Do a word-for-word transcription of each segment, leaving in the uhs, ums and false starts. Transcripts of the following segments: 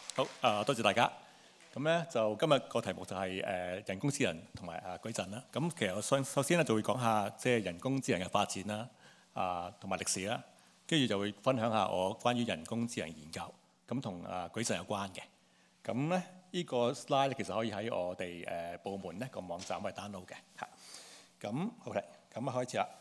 好啊，多謝大家。咁咧就今日個題目就係誒人工智能同埋啊矩陣啦。咁其實我想首先咧就會講下即係人工智能嘅發展啦，啊同埋歷史啦，跟住就會分享下我關於人工智能研究咁同啊矩陣有關嘅。咁咧呢個 slide 咧其實可以喺我哋誒部門咧個網站係 download 嘅嚇。咁好啦，咁啊開始啦。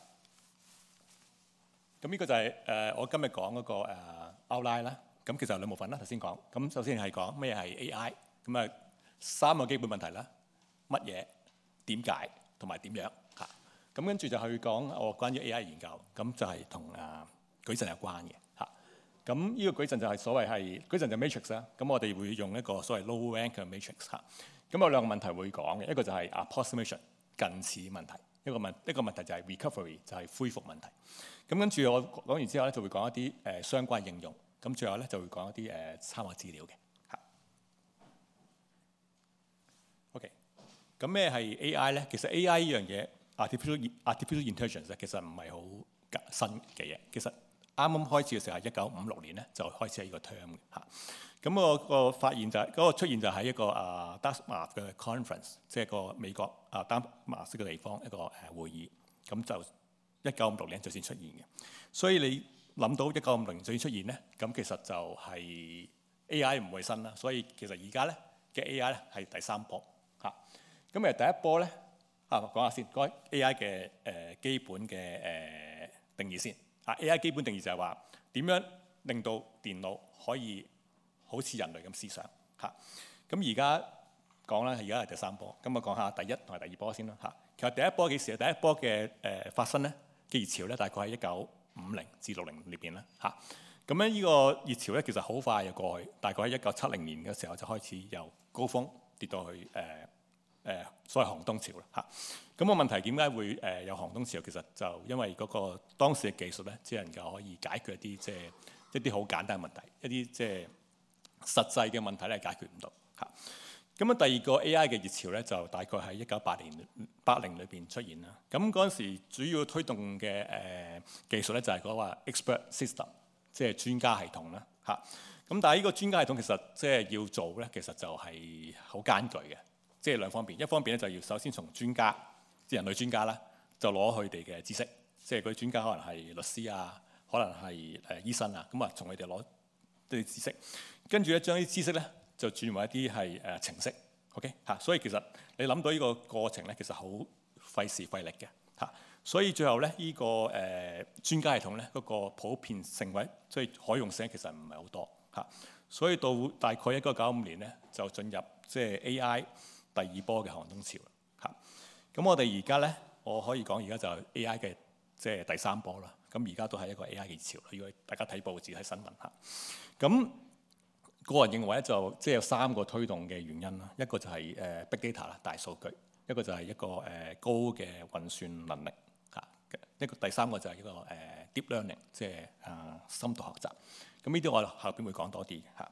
咁呢個就係誒我今日講嗰個誒 outline 啦。咁其實有兩部分啦，頭先講。咁首先係講咩係 A I， 咁啊三個基本問題啦，乜嘢、點解同埋點樣嚇。咁跟住就去講我關於 A I 研究，咁就係同啊矩陣有關嘅嚇。咁呢個矩陣就係所謂係矩陣就 matrix 啦。咁我哋會用一個所謂 low rank 嘅 matrix 嚇。咁有兩個問題會講嘅，一個就係 approximation 近似問題，一個問一個問題就係 recovery 就係恢復問題。咁跟住我講完之後咧，就會講一啲誒、呃、相關應用。咁最後咧就會講一啲誒、呃、參考資料嘅嚇。OK，咁咩係 A I 咧？其實 A I 呢樣嘢 artificial artificial intelligence 其實唔係好新嘅嘢。其實啱啱開始嘅時候係一九五六年咧就開始係呢個 term 嘅嚇。咁我個發現就係、是、嗰、那個出現就喺一個啊 Dartmouth 嘅 conference， 即係個美國啊 Dartmouth 嘅地方一個誒會議。咁就一九五六年就先出現嘅。所以你諗到一九五零年最出現咧，咁其實就係 A I 唔會新啦。所以其實而家咧嘅 A I 咧係第三波嚇。咁誒第一波咧啊講下先，講 A I 嘅誒、呃、基本嘅誒、呃、定義先。啊 A I 基本定義就係話點樣令到電腦可以好似人類咁思想嚇。咁而家講啦，而家係第三波。咁我講下第一同埋第二波先啦嚇。其實第一波幾時啊？第一波嘅誒、呃、發生咧嘅熱潮咧，大概係一九五零至六零裏邊啦嚇。咁咧呢個熱潮咧其實好快就過去，大概喺一九七零年嘅時候就開始由高峰跌到去誒誒、呃呃、所謂寒冬潮啦嚇。咁、個問題點解會誒有寒冬潮？其實就因為嗰個當時嘅技術咧，只能夠可以解決一啲即係一啲好簡單嘅問題，一啲即係實際嘅問題咧解決唔到嚇。咁啊，第二個 A I 嘅熱潮咧，就大概喺一九八零八零裏邊出現啦。咁嗰陣時主要推動嘅誒、呃、技術咧，就係嗰個 expert system， 即係專家系統啦嚇。咁但係呢個專家系統其實即係要做咧，其實就係好艱巨嘅，即係兩方面。一方面咧就要首先從專家，即係人類專家啦，就攞佢哋嘅知識，即係嗰啲專家可能係律師啊，可能係誒醫生啊，咁啊從佢哋攞啲知識，跟住咧將啲知識咧，就轉為一啲係誒程式 ，OK 嚇，所以其實你諗到呢個過程咧，其實好費時費力嘅嚇，所以最後咧呢、這個誒、呃、專家系統咧嗰、那個普遍性位，即係可用性其實唔係好多嚇，所以到大概一九九五年咧就進入即係 A I 第二波嘅寒冬潮嚇。咁我哋而家咧，我可以講而家就係 A I 嘅即係第三波啦。咁而家都係一個 A I 嘅潮，如果大家睇報紙睇新聞嚇，咁。個人認為咧就即係有三個推動嘅原因啦，一個就係誒 big data 啦，大數據；一個就係一個誒高嘅運算能力嚇；一個第三個就係一個誒 deep learning，即係啊深度學習。咁呢啲我後邊會講多啲嚇。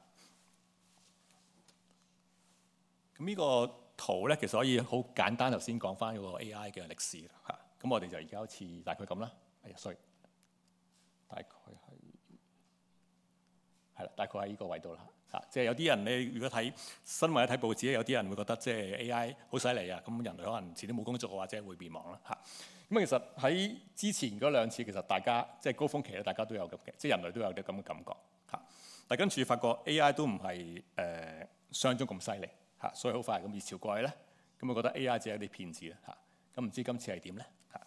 咁呢個圖咧其實可以好簡單，頭先講翻嗰個 A I 嘅歷史啦嚇。咁我哋就而家好似大概咁啦，係啊，所以大概係係啦，大概喺呢個位度啦。啊，即係有啲人你如果睇新聞、睇報紙咧，有啲人會覺得即係 A I 好犀利啊！咁人類可能遲啲冇工作或者會滅亡啦嚇。咁其實喺之前嗰兩次，其實大家即係高峰期咧，大家都有咁嘅，即係人類都有啲咁嘅感覺嚇。但係跟住發覺 A I 都唔係誒想像中咁犀利嚇，所以好快咁熱潮過去咧，咁我覺得 A I 只係一啲騙子啦嚇。咁唔知今次係點咧嚇？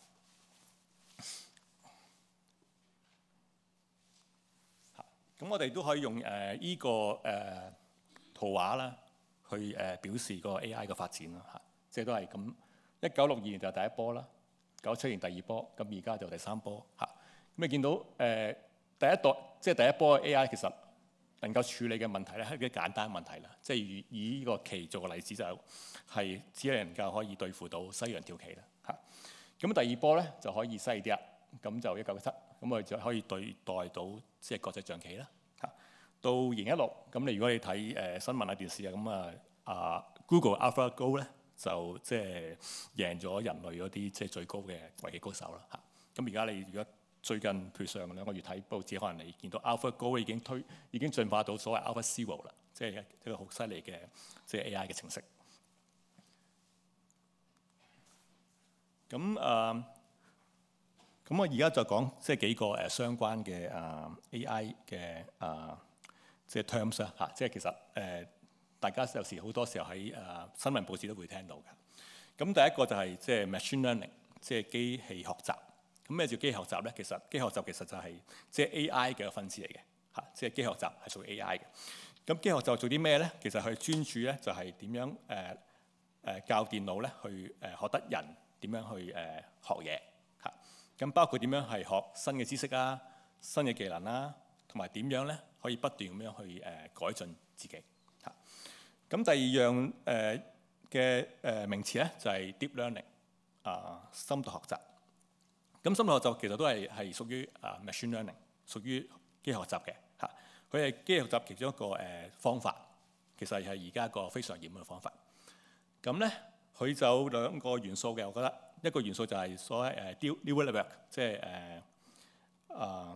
咁我哋都可以用誒依、呃這個誒、呃、圖畫啦，去誒、呃、表示個 A I 嘅發展啦嚇，即係都係咁。一九六二年就第一波啦，九七年第二波，咁而家就第三波嚇。咁你見到誒、呃、第一代即係第一波嘅 A I 其實能夠處理嘅問題咧係啲簡單問題啦，即係以以呢個棋做個例子就係、是、只係能夠可以對付到西洋跳棋啦嚇。咁第二波咧就可以犀利啲啦。咁就一九七，咁我哋就可以對待到即係國際象棋啦嚇。到二零一六，咁你如果你睇誒、呃、新聞啊、電視啊，咁啊啊 Google AlphaGo 咧就即係贏咗人類嗰啲即係最高嘅圍棋高手啦嚇。咁而家你如果最近譬如上兩個月睇報紙，可能你見到 AlphaGo 已經推已經進化到所謂 AlphaZero 啦，即係一個好犀利嘅即係 A I 嘅程式。咁誒，咁、呃、我而家就講即係幾個誒、呃、相關嘅誒、呃、A I 嘅誒、呃、即係 terms 啦嚇，即係其實誒、呃、大家有時好多時候喺誒、呃、新聞報紙都會聽到嘅。咁第一個就係即係 machine learning，即係機器學習。咁咩叫機器學習咧？其實機器學習其實就係即係 A I 嘅分支嚟嘅嚇，即係機器學習係屬於 A I 嘅。咁機器學習做啲咩咧？其實佢專注咧就係點樣誒誒、呃呃、教電腦咧去誒、呃、學得人點樣去誒、呃、學嘢嚇。咁包括點樣係學新嘅知識啊、新嘅技能啦，同埋點樣咧可以不斷咁樣去誒、呃、改進自己嚇。咁第二樣誒嘅誒名詞咧就係、是、deep learning 啊、呃，深度學習。咁深度學習其實都係係屬於啊 machine learning， 屬於機器學習嘅嚇。佢係機器學習其中一個誒、呃、方法，其實係而家一個非常嚴嘅方法。咁咧，佢就有兩個元素嘅，我覺得一個元素就係所謂誒 neural network，即係誒啊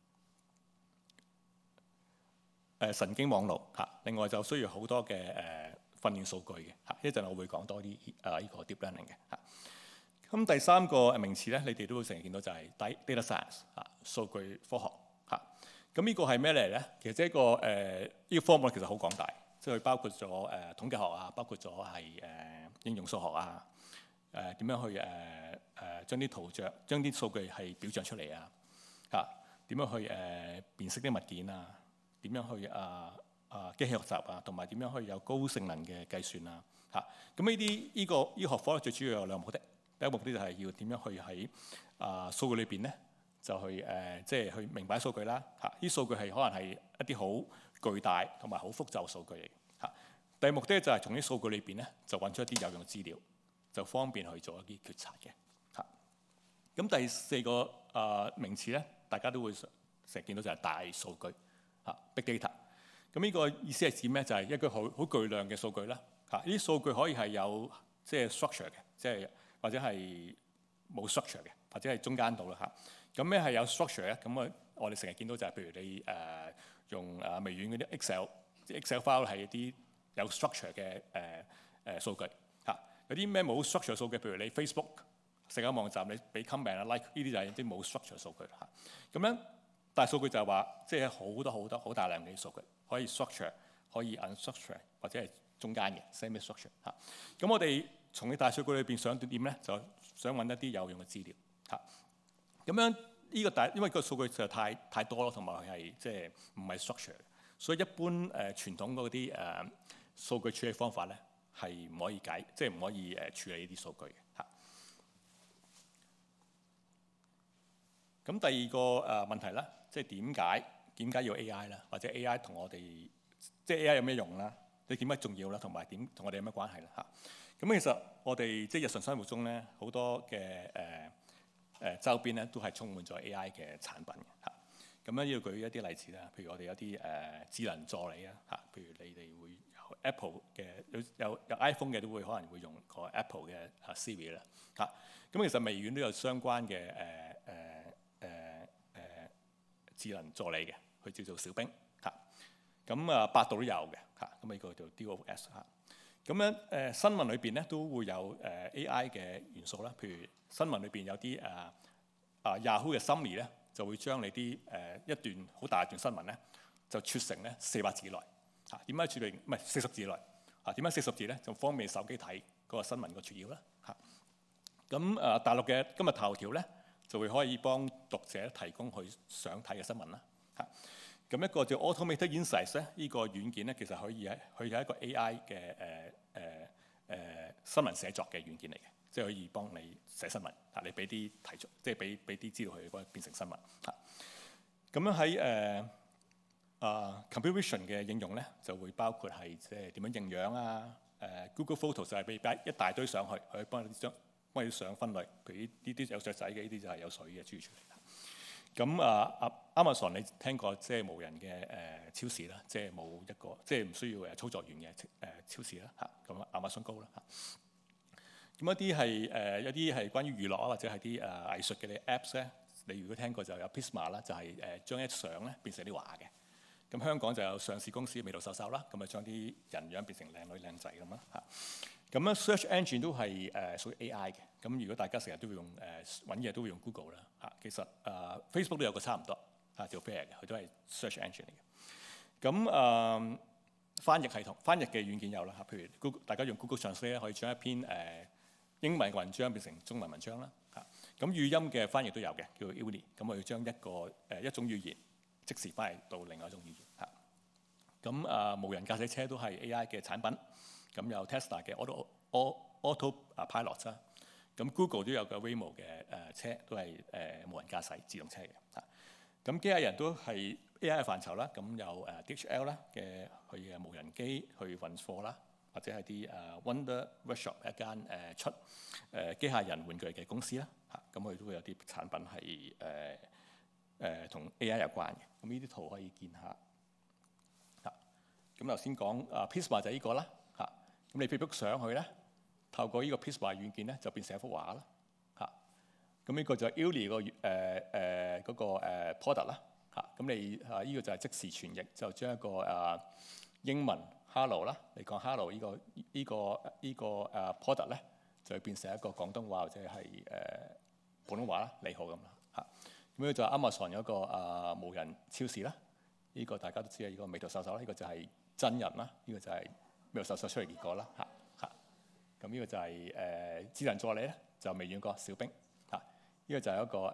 誒神經網絡嚇。另外就需要好多嘅誒、呃、訓練數據嘅嚇。一陣我會講多啲啊呢個 deep learning 嘅嚇。咁第三個名詞咧，你哋都會成日見到就係 data science 啊，數據科學嚇。咁呢個係咩嚟咧？其實即係一個誒，呢、呃這個科目其實好廣大，即係佢包括咗誒、呃、統計學啊，包括咗係誒應用數學啊，誒、呃、點樣去誒誒將啲圖像、將啲數據係表象出嚟啊，嚇點樣去誒、呃、辨識啲物件啊，點樣去啊啊機器學習啊，同埋點樣去有高性能嘅計算啊，嚇咁呢啲呢個呢、這個學科咧，最主要有兩個目的。第一個目的就係要點樣去喺啊數據裏邊咧，就去誒即係去明白數據啦嚇。啲數據係可能係一啲好巨大同埋好複雜嘅數據嚟嚇。第二個目的就係從啲數據裏邊咧，就揾出一啲有用嘅資料，就方便去做一啲決策嘅嚇。咁第四個啊、呃、名詞咧，大家都會成日見到就係大數據嚇 （big data）。咁呢個意思係指咩？就係、是、一個好好巨量嘅數據啦嚇。呢啲數據可以係有即係 structure 嘅，即係或者係冇 structure 嘅，或者係中間度啦嚇。咁咩係有 structure 咧？咁啊，我哋成日見到就係譬如你誒、呃、用誒微軟嗰啲 Excel，即 Excel file 係一啲有 structure 嘅誒誒數據嚇。有啲咩冇 structure 數據，譬如你 Facebook 社交網站你俾 comment 啊 like 呢啲就係啲冇 structure 數據嚇。咁樣大數據就係話，即係好多好多好大量嘅數據，可以 structure，可以 unstructure 或者係中間嘅 semi structure 嚇。咁我哋從啲大數據裏邊想點咧，就想揾一啲有用嘅資料嚇。咁樣呢個大，因為個數據實在太太多咯，同埋係即係唔係 structure，所以一般誒、呃、傳統嗰啲誒數據處理方法咧係唔可以解，即係唔可以誒處理呢啲數據嘅嚇。咁第二個誒、呃、問題咧，即係點解點解要 A I 咧？或者 A I 同我哋即係 A I 有咩用啦？你點解重要啦？同埋點同我哋有咩關係啦？嚇！咁其實我哋即係日常生活中咧，好多嘅誒誒周邊咧都係充滿咗 A I 嘅產品嘅嚇。咁咧要舉一啲例子啦，譬如我哋有啲誒、呃、智能助理啊嚇，譬如你哋會有 Apple 嘅有有有 iPhone 嘅都會可能會用個 Apple 嘅啊 Siri 啦嚇。咁其實微軟都有相關嘅誒誒誒誒智能助理嘅，佢叫做小冰嚇。咁啊百度都有嘅嚇，咁呢個叫 D O S 嚇。咁樣誒、呃、新聞裏邊咧都會有誒、呃、A I 嘅元素啦，譬如新聞裏邊有啲誒啊 Yahoo 嘅 Summary 咧，就會將你啲誒、呃、一段好大一段新聞咧，就撮成咧四百字內嚇。點解撮成唔係四十字內嚇？點解四十字咧？就方便手機睇嗰個新聞個撮要啦嚇。咁誒、呃、大陸嘅今日頭條咧，就會可以幫讀者提供佢想睇嘅新聞啦嚇。咁一個叫 Automated Insights 咧，呢個軟件咧，其實可以係佢係一個 A I 嘅誒誒誒新聞寫作嘅軟件嚟嘅，即係可以幫你寫新聞嚇，你俾啲題材，即係俾俾啲資料佢，變成新聞嚇。咁樣喺誒啊 Computer Vision 嘅應用咧，就會包括係即係點樣認樣啊，誒、呃、Google Photos 就係俾擺一大堆相去，佢幫你將幫你相分類，譬如呢啲有雀仔嘅，呢啲就係有水嘅，諸如此類。咁啊啊 Amazon 你聽過即係無人嘅誒、呃、超市啦，即係冇一個即係唔需要誒操作員嘅誒、呃、超市啦嚇。咁 Amazon Go 啦嚇。咁一啲係誒一啲係關於娛樂啊，或者係啲誒藝術嘅啲 Apps 咧， 你如果聽過就有 Pisma 啦，就係誒將一相咧變成啲畫嘅。咁香港就有上市公司美圖秀秀啦，咁啊將啲人樣變成靚女靚仔咁啦嚇。咁咧 search engine 都係誒屬於 A I 嘅。咁如果大家成日都會用誒揾嘢都會用 Google 啦嚇。其實誒、呃、Facebook 都有個差唔多嚇，叫 Fair 嘅，佢都係 search engine 嚟嘅。咁誒、呃、翻譯系統、翻譯嘅軟件有啦嚇，譬如 Google 大家用 Google Translate 咧，可以將一篇誒、呃、英文嘅文章變成中文文章啦嚇。咁語音嘅翻譯都有嘅，叫 Uli。咁我要將一個誒、呃、一種語言即時翻譯到另外一種語言嚇。咁啊、呃、無人駕駛車都係 A I 嘅產品。咁有 Tesla 嘅 Auto Auto 啊 Pilot 啦。咁 Google 都有個 Waymo 嘅誒車，都係誒、呃、無人駕駛自動車嘅嚇。咁機械人都係 A I 嘅範疇啦。咁有誒 D H L 啦嘅佢嘅無人機去運貨啦，或者係啲誒 Wonder Workshop 一間誒、呃、出誒、呃、機械人玩具嘅公司啦嚇。咁佢都會有啲產品係誒誒同 A I 有關嘅。咁呢啲圖可以見下嚇。咁頭先講啊 Pisma 就係呢個啦嚇。咁你 Facebook 上去咧，透過呢個 Pisma 軟件咧就變成一幅畫啦嚇。咁呢個就係 Uli 個誒誒嗰個誒 product 啦嚇。咁你啊呢個就係即時傳譯，就將一個誒英文 hello 啦，你講 hello 呢個呢個呢個誒 product 咧，就會變成一個廣東話或者係誒普通話啦，你好咁啦嚇。咁呢個就係 Amazon 有一個誒無人超市啦。呢個大家都知啊，呢個美圖秀秀啦，呢個就係真人啦，呢個就係美圖秀秀出嚟結果啦嚇嚇。咁呢個就係誒智能助理咧，就微軟個小冰嚇。呢個就係一個誒誒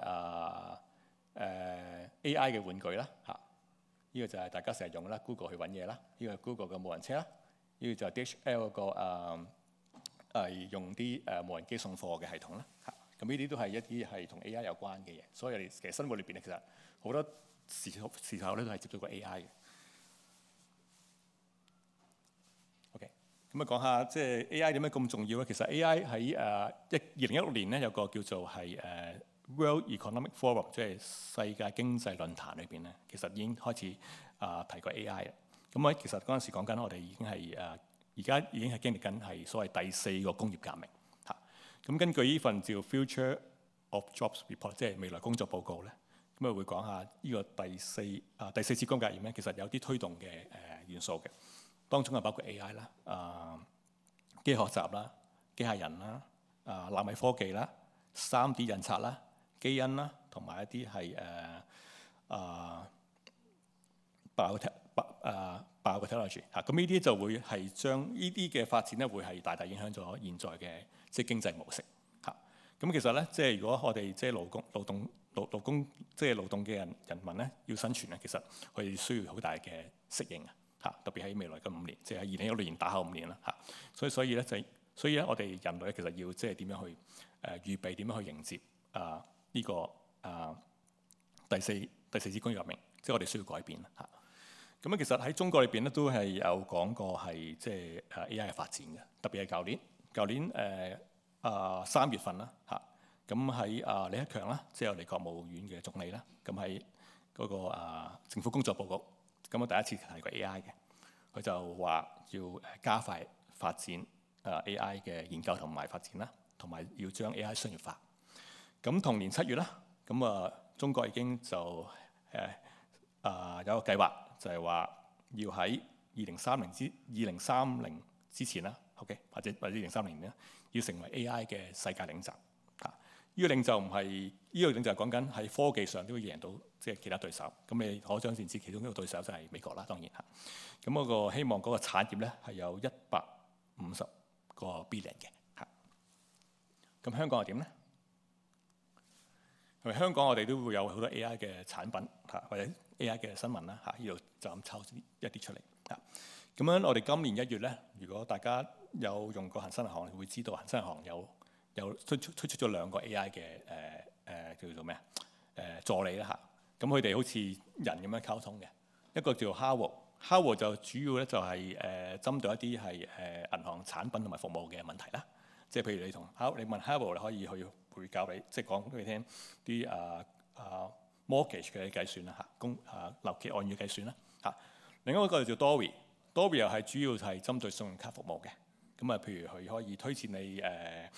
A I 嘅玩具啦嚇。呢個就係大家成日用啦 ，Google 去揾嘢啦。呢個係 Google 嘅無人車啦。呢個就係 D H L 嗰個誒係用啲誒無人機送貨嘅系統啦嚇。咁呢啲都係一啲係同 A I 有關嘅嘢，所以我哋其實生活裏邊咧，其實好多時時候咧都係接觸過 A I 嘅。OK，咁啊講下即係 A I 點解咁重要咧？其實 A I 喺誒一二零一六年咧有個叫做係誒 World Economic Forum， 即係世界經濟論壇裏邊咧，其實已經開始啊、呃、提過 A I 啦。咁我其實嗰陣時講緊，我哋已經係誒而家已經係經歷緊係所謂第四個工業革命嚇。咁根據呢份叫 Future of Jobs Report， 即係未來工作報告咧，咁啊會講下呢個第四啊第四次工業革命咧，其實有啲推動嘅誒、呃、元素嘅，當中係包括 A I 啦、啊機械學習啦、機械人啦、啊納米科技啦、三 D 印刷啦、基因啦，同埋一啲係誒啊爆嘅爆啊爆嘅 technology 嚇。咁呢啲就會係將呢啲嘅發展咧，會係大大影響咗現在嘅即係經濟模式嚇。咁其實咧，即係如果我哋即係勞工勞動勞勞工即係勞動嘅人人民咧，要生存咧，其實佢哋需要好大嘅適應啊嚇。特別喺未來嘅五年，即係喺二零一六年打後五年啦嚇。所以所以咧就係、所以咧，我哋人類咧其實要即係點樣去誒、呃、預備點樣去迎接啊呢、這個啊第四第四次工業革命，即係我哋需要改變啦嚇。咁啊，其實喺中國裏邊咧都係有講過係即係誒 A I 嘅發展嘅，特別係舊年舊年誒啊三月份啦嚇。咁喺啊李克強啦，即係我哋國務院嘅總理啦，咁喺嗰個啊政府工作報告，咁我第一次提過 A I 嘅，佢就話要誒加快發展啊 A I 嘅研究同埋發展啦，同埋要將 A I 商業化。咁同年七月啦，咁啊中國已經就誒啊有個計劃，就係話要喺二零三零之二零三零之前啦 ，OK， 或者或者二零三零年咧，要成為 A I 嘅世界領袖。啊，呢個領袖唔係呢個領袖係講緊喺科技上都會贏到即係其他對手。咁你可想而知，其中一個對手就係美國啦，當然嚇。咁嗰個希望嗰個產業咧係有一百五十個 billion 嘅嚇。咁香港係點咧？係咪香港我哋都會有好多 A I 嘅產品嚇，或者 A I 嘅新聞啦嚇？呢度就咁抽一啲出嚟嚇。咁樣我哋今年一月咧，如果大家有用過恒生銀行，會知道恒生銀行有有推出推出咗兩個 A I 嘅誒誒叫做咩啊誒助理啦嚇。咁佢哋好似人咁樣溝通嘅，一個叫 Howard，Howard 就主要咧就係誒針對一啲係誒銀行產品同埋服務嘅問題啦。即係譬如你同 How 你問 Howard，你可以去會教你，即係講俾你聽啲啊啊 mortgage 嘅計算啦嚇，公啊樓期按月計算啦嚇。另一個就叫 Dory，Dory 又係主要係針對信用卡服務嘅。咁啊，譬如佢可以推薦你誒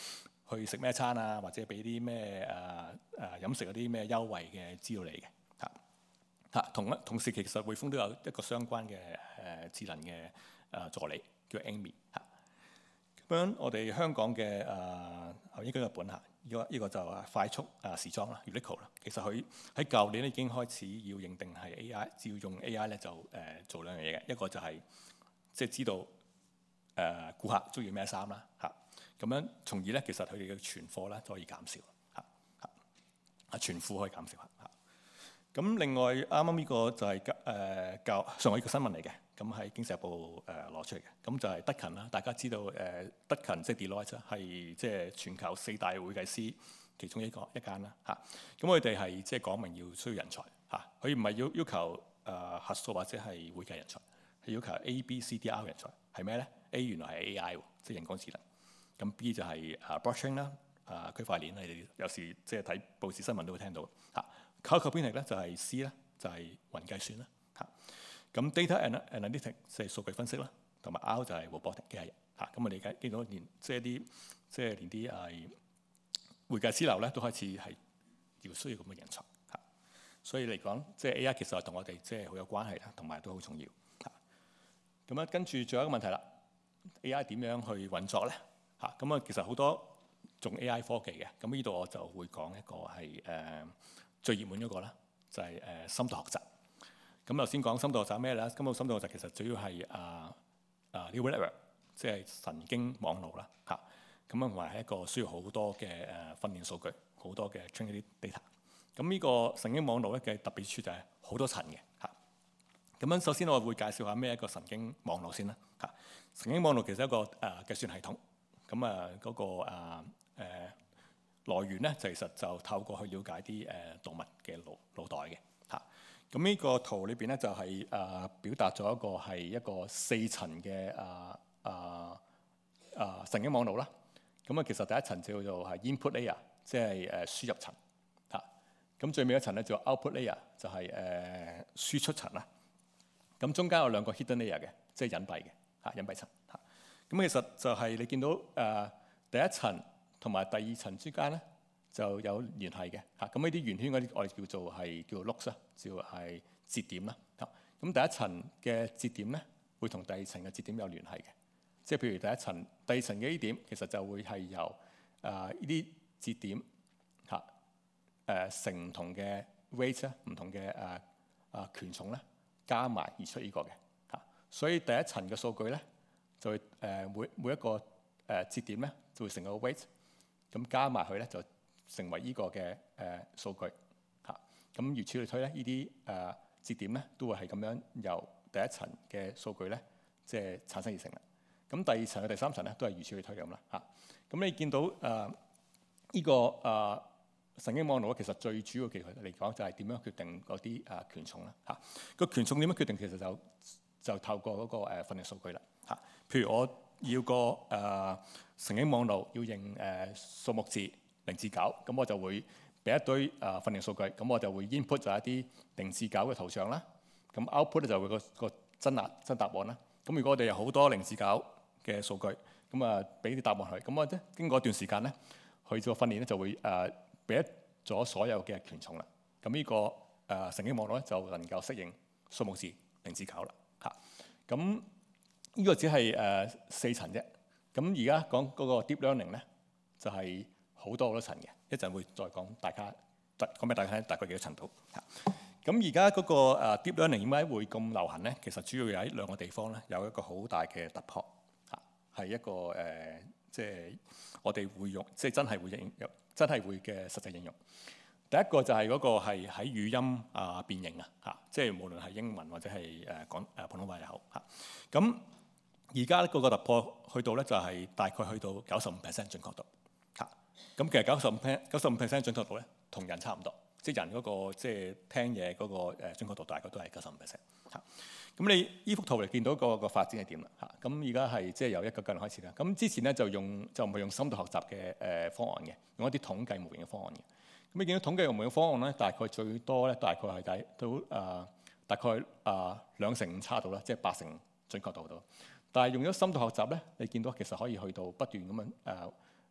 去食咩餐啊，或者俾啲咩誒誒飲食嗰啲咩優惠嘅資料嚟嘅嚇嚇。同一同時其實匯豐都有一個相關嘅誒、呃、智能嘅誒、呃、助理叫 Amy 嚇。咁樣我哋香港嘅誒、呃、應該日本嚇，呢、這個呢、這個就係快速啊時裝啦 Uniqlo 啦。其實佢喺舊年已經開始要認定係 A I， 只要用 A I 咧就誒、呃、做兩樣嘢嘅，一個就係即係知道誒顧、呃、客中意咩衫啦嚇。咁樣，從而咧，其實佢哋嘅存貨咧都可以減少嚇嚇，啊存庫可以減少嚇嚇。咁另外啱啱呢個就係誒教上海呢個新聞嚟嘅，咁喺經濟日報誒攞出嚟嘅。咁就係德勤啦，大家知道誒、呃、德勤即係 Deloitte 係即係全球四大會計師其中一個一間啦嚇。咁佢哋係即係講明要需要人才嚇，佢唔係要要求誒、呃、核數或者係會計人才，係要求 A、B、C、D、R 人才係咩咧 ？A 原來係 A I 即係人工智能。咁 B 就係啊 blockchain 啦，啊區塊鏈啦，你哋有時即係睇報紙新聞都會聽到嚇。考級編譯咧就係 C 啦，就係雲計算啦嚇。咁 data analytics 即係數據分析啦，同埋 R 就係 robotic 機械人嚇。咁我哋見見到連即係啲即係連啲係會計師樓咧都開始係要需要咁嘅人才嚇。所以嚟講，即係 A I 其實係同我哋即係好有關係啦，同埋都好重要嚇。咁啊，跟住仲有一個問題啦 ，A I 點樣去運作咧？嚇咁啊，其實好多用 A I 科技嘅，咁呢度我就會講一個係誒、呃、最熱門嗰個啦，就係、是、誒、呃、深度學習。咁頭先講深度學習咩咧？咁個深度學習其實主要係啊啊 neural network，即係神經網絡啦嚇。咁啊同埋係一個需要好多嘅誒、呃、訓練數據，好多嘅 training data。咁呢個神經網絡咧嘅特別處就係好多層嘅嚇。咁樣首先我會介紹下咩一個神經網絡先啦嚇。神經網絡其實係一個誒、呃、計算系統。咁啊，嗰、那個啊誒、呃、來源咧，就其實就透過去了解啲誒、呃、動物嘅腦腦袋嘅嚇。咁、啊、呢個圖裏邊咧，就係、是、誒、呃、表達咗一個係一個四層嘅啊啊啊神經網絡啦。咁啊，其實第一層叫做係 input layer，即係誒輸入層嚇。咁、啊、最尾一層咧就 output layer，就係、是、誒、呃、輸出層啦。咁中間有兩個 hidden layer 嘅，即係隱蔽嘅嚇，隱蔽層嚇。咁其實就係你見到誒、呃、第一層同埋第二層之間咧就有聯繫嘅嚇。咁呢啲圓圈嗰啲我哋叫做係叫做 loops 啦，叫係節點啦嚇。咁第一層嘅節點咧會同第二層嘅節點有聯繫嘅，即係譬如第一層、第二層嘅呢點其實就會係由誒呢啲節點嚇誒、呃、成唔同嘅 weight 咧、唔同嘅誒誒權重咧加埋而出呢個嘅嚇。所以第一層嘅數據咧。就會誒每每一個誒節點咧，就會成個 weight，咁加埋佢咧就成為呢個嘅誒數據嚇。咁如此類推咧，呢啲誒節點咧都會係咁樣由第一層嘅數據咧，即係產生而成啦。咁第二層嘅第三層咧都係如此類推咁啦嚇。咁你見到誒呢、呃這個誒、呃、神經網絡咧，其實最主要其實嚟講就係點樣決定嗰啲誒權重啦嚇。個權重點樣決定其實就就透過嗰個誒訓練數據啦嚇。譬如我要個誒、呃、神經網絡要認誒、呃、數目字零至九，咁我就會俾一堆誒、呃、訓練數據，咁我就會 input 就一啲零至九嘅圖像啦，咁 output 咧就會個個真答真答案啦。咁如果我哋有好多零至九嘅數據，咁啊俾啲答案佢，咁我咧經過一段時間咧，佢個訓練咧就會誒俾咗所有嘅權重啦。咁呢、這個誒、呃、神經網絡咧就能夠適應數目字零至九啦嚇。咁呢個只係誒、呃、四層啫，咁而家講嗰個 deep learning 咧，就係、是、好多好多層嘅，一陣會再講大家，講俾大家聽大概幾多層度嚇。咁而家嗰個、呃、deep learning 點解會咁流行咧？其實主要有喺兩個地方咧，有一個好大嘅突破嚇，係一個誒、呃，即係我哋會用，即係真係會應用，真係會嘅實際應用。第一個就係嗰個係喺語音啊、呃、變形啊嚇，即係無論係英文或者係誒講誒普通話又好嚇，咁。而家嗰個突破去到咧，就係大概去到九十五 percent 準確度嚇。咁其實九十五 percent 九十五 percent 準確度咧，同人差唔多，即係人嗰個即係聽嘢嗰個誒準確度大概都係九十五 percent 嚇。咁你依幅圖嚟見到個個發展係點啦嚇？咁而家係即係由一個階段開始啦。咁之前咧就用就唔係用深度學習嘅誒方案嘅，用一啲統計模型嘅方案嘅。咁你見到統計模型嘅方案咧，大概最多咧大概係大到誒大概誒兩成五差度啦，即係八成準確度度。但係用咗深度學習咧，你見到其實可以去到不斷咁樣誒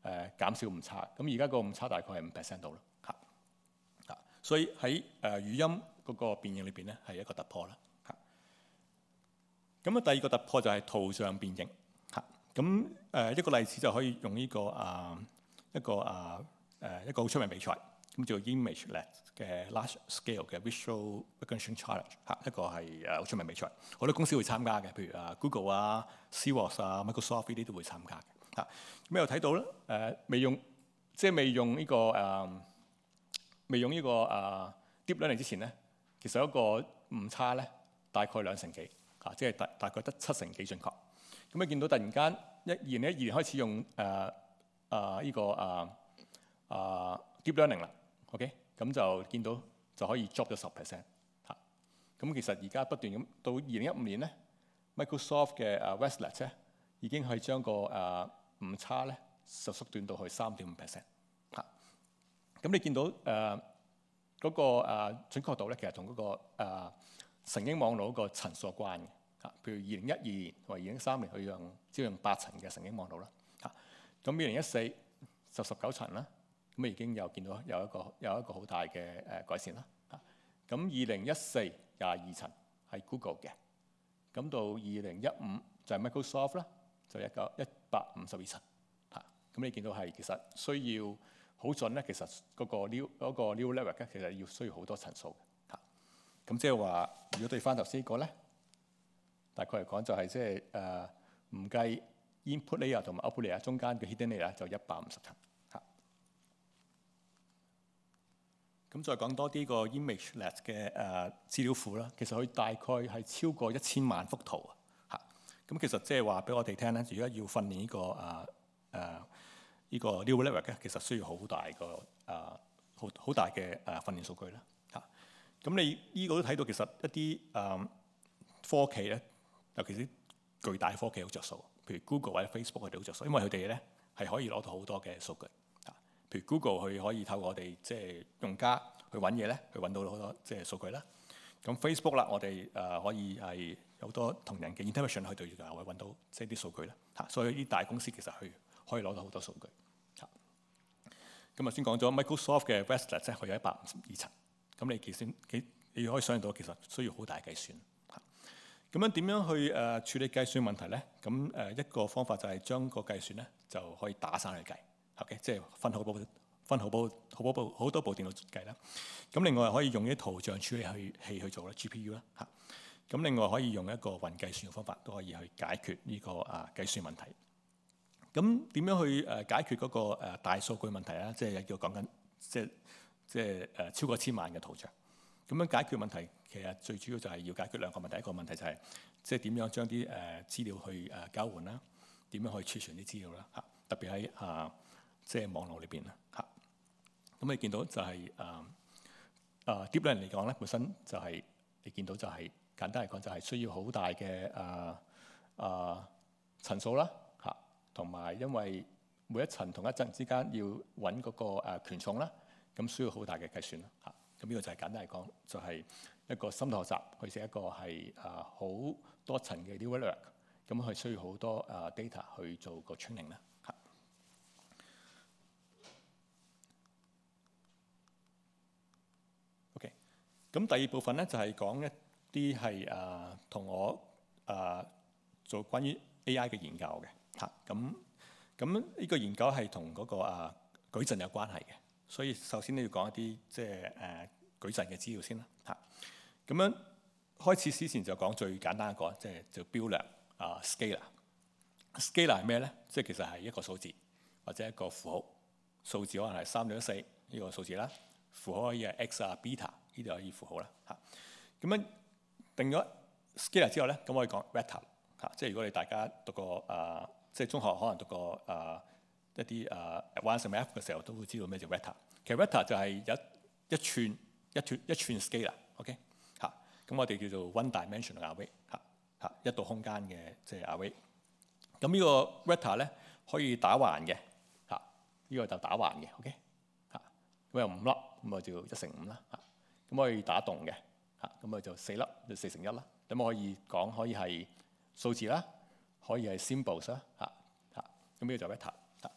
誒減少誤差。咁而家個誤差大概係五 percent 度啦嚇嚇，所以喺誒、呃、語音嗰個辨認裏邊咧係一個突破啦嚇。咁啊第二個突破就係圖像辨認嚇。咁誒、呃、一個例子就可以用呢、這個啊一個啊誒、呃、一個好出名比賽，咁叫 ImageNet 嘅 Large Scale 嘅 Visual Recognition Challenge 嚇，一個係誒好出名比賽，好多公司會參加嘅，譬如啊 Google 啊、C W O S 啊、Microsoft 呢啲都會參加嘅嚇。咁又睇到咧誒、呃、未用即係未用呢、這個誒、呃、未用呢、這個啊、呃、Deep Learning 之前咧，其實有一個誤差咧大概兩成幾嚇、啊，即係大大概得七成幾準確。咁你見到突然間一二零一二年開始用誒啊呢個啊啊 Deep Learning 啦 ，OK， 咁就見到就可以 drop 咗十 percent 嚇。咁其實而家不斷咁到二零一五年咧 ，Microsoft 嘅誒 Westlet 咧已經係將個誒誤差咧就縮短到去三點五 percent 嚇。咁你見到誒嗰、呃那個誒、呃、準確度咧，其實同嗰、那個誒、呃、神經網絡嗰個層數有關嘅。譬如二零一二年或二零一三年，佢用只用八層嘅神經網絡啦。嚇，咁二零一四就十九層啦，咁已經又見到有一個有一個好大嘅誒改善啦。嚇，咁二零一四廿二層係 Google 嘅，咁到二零一五就係 Microsoft 啦，就一個一百五十二層。嚇，咁你見到係其實需要好準咧，其實嗰個 new 嗰個 neural network 咧，其實要需要好多層數嘅。嚇，咁即係話，如果對翻頭先呢個咧？大概嚟講就係即係誒唔計 input layer 同埋 output layer 中間嘅 hidden layer 就一百五十層嚇。咁再講多啲個 ImageNet 嘅誒資料庫啦，其實佢大概係超過一千萬幅圖啊嚇。咁其實即係話俾我哋聽咧，如果要訓練呢個誒誒呢個 neural network 咧，其實需要好大個誒好好大嘅誒訓練數據啦嚇。咁你呢個都睇到其實一啲誒、呃、科技咧。尤其是巨大科技好着數，譬如 Google 或者 Facebook 佢哋好着數，因為佢哋咧係可以攞到好多嘅數據。啊，譬如 Google 佢可以透過我哋即係用家去揾嘢咧，去揾到好多即係數據啦。咁 Facebook 啦，我哋誒可以係有好多同人嘅 interaction 去對住，會揾到即係啲數據啦。嚇，所以啲大公司其實去可以攞到好多數據。嚇，咁啊先講咗 Microsoft 嘅 Westlet 咧，佢有一百五十二層。咁你其實幾你可以想象到其實需要好大計算。咁樣點樣去誒、呃、處理計算問題咧？咁誒、呃、一個方法就係將個計算咧就可以打散去計 ，OK， 即係分好部分好部好多部好多部電腦計啦。咁另外可以用啲圖像處理器去去做啦 ，G P U 啦嚇。咁另外可以用一個雲計算嘅方法都可以去解決呢、這個啊計算問題。咁點樣去誒解決嗰、那個、呃、大數據問題咧？即係要講緊即係即係誒超過千萬嘅圖像。咁樣解決問題，其實最主要就係要解決兩個問題。一個問題就係即係點樣將啲誒資料去誒交換啦，點樣去儲存啲資料啦嚇。特別喺啊即係網絡裏邊啦嚇。咁你見到就係誒誒 Deep Learning嚟講咧，本身就係、是、你見到就係、是、簡單嚟講就係需要好大嘅誒誒層數啦嚇，同埋因為每一層同一層之間要揾嗰個誒權重啦，咁需要好大嘅計算啦嚇。咁呢個就係簡單嚟講，就係、是、一個深度學習，佢係一個係誒好多層嘅 neural network，咁佢需要好多誒 data 去做個 training 啦嚇。OK，咁第二部分咧就係、是、講一啲係誒同我誒、呃、做關於 A I 嘅研究嘅嚇。咁咁呢個研究係同嗰個誒矩陣有關係嘅。所以首先你要講一啲即係誒矩陣嘅資料先啦嚇。咁樣開始之前就講最簡單一個，即係就標量啊 scalar。scalar 係咩咧？即係其實係一個數字或者一個符號。數字可能係三點一四呢個數字啦，符號可以係 x 啊 beta 呢度可以符號啦嚇。咁樣定咗 scalar 之後咧，咁我可以講 vector 嚇。即係如果你大家讀過啊，即係中學可能讀過啊。一啲誒 advanced math 嘅時候都會知道咩叫 vector。其實 vector 就係有一串一串一串 scalar，OK 嚇。咁我哋叫做 one dimensional array 嚇嚇一度空間嘅即係 array。咁呢個 vector 咧可以打橫嘅嚇，呢個就打橫嘅 OK 嚇。咁有五粒，咁我就一乘五啦嚇。咁可以打戙嘅嚇，咁啊就四粒就四乘一啦。咁可以講可以係數字啦，可以係 symbols 啦嚇嚇。咁呢個就 vector。咁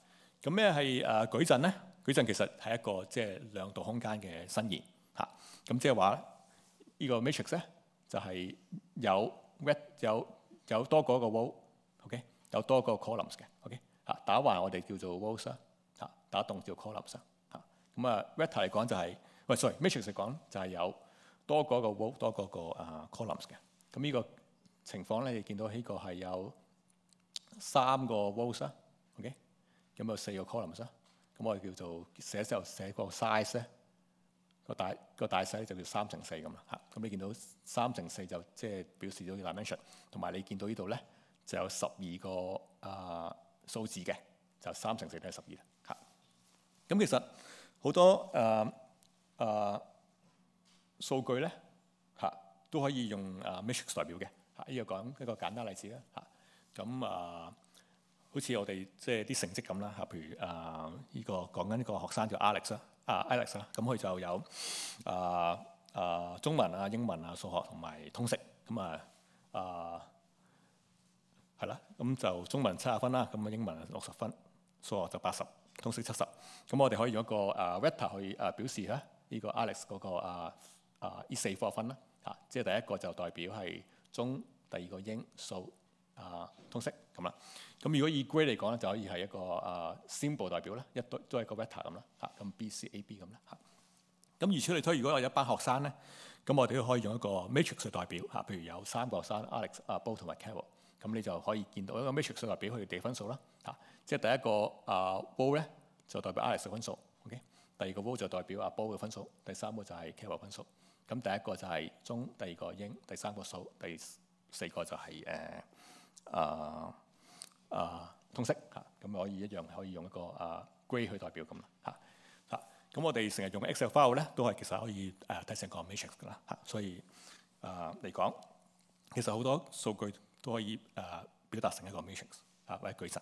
咁咩係誒矩陣咧？矩陣其實係一個即係兩度空間嘅伸延嚇。咁即係話呢個 matrix 咧就係、是、有 ret 有有多過一個 row，OK， 有多個 columns 嘅 ，OK 嚇。打橫我哋叫做 rows 啦嚇，打棟叫 columns 嚇。咁啊 vector 嚟講就係、是、喂 sorry matrix 嚟講就係有多過一個 row 多過個啊 columns 嘅。咁呢個情況咧，你見到呢個係有三個 rows 啦 ，OK， 咁有四個 columns 啦。咁我哋叫做寫之後寫個 size 咧，個大個大細就叫三乘四咁啦嚇。咁你見到三乘四就即係表示咗個 dimension， 同埋你見到呢度咧就有十二個啊數字嘅，就三乘四等於十二啦嚇。咁其實好多誒誒數據咧嚇都可以用誒 matrix 代表嘅嚇。呢個講一個簡單例子啦嚇。咁啊〜好似我哋即係啲成績咁啦嚇，譬如誒呢、uh, 個講緊呢個學生叫 Alex 啦，啊 Alex 啦，咁佢就有誒誒中文啊、英文啊、數學同埋通識，咁啊誒係啦，咁就中文七十分啦，咁啊英文六十分，數學就八十，通識七十，咁我哋可以用一個誒 vector 去誒表示咧呢個 Alex 嗰個啊啊呢四科分啦嚇，即係第一個就代表係中，第二個英數啊通識咁啦。咁如果以 grade 嚟講咧，就可以係一個啊 symbol 代表啦，一堆都係個 vector 咁啦嚇，咁 B、C、A、B 咁啦嚇。咁如此類推，如果我有一班學生咧，咁我哋都可以用一個 matrix 去代表嚇，譬如有三個學生 Alex、啊 Bo 同埋 Carol，咁你就可以見到一個 matrix 去代表佢哋嘅分數啦嚇。即係第一個啊 Bo 咧就代表 Alex 嘅分數 ，OK。第二個 Bo 就代表阿 Bo 嘅分數，第三個就係 Carol 分數。咁第一個就係中，第二個英，第三個數，第四個就係誒啊。啊，通識嚇，咁可以一樣可以用一個啊 grade 去代表咁啦嚇嚇。咁我哋成日用 Excel file 咧，都係其實可以誒睇成個 matrix 噶啦嚇。所以啊嚟講，其實好多數據都可以誒表達成一個 matrix 啊或者矩陣。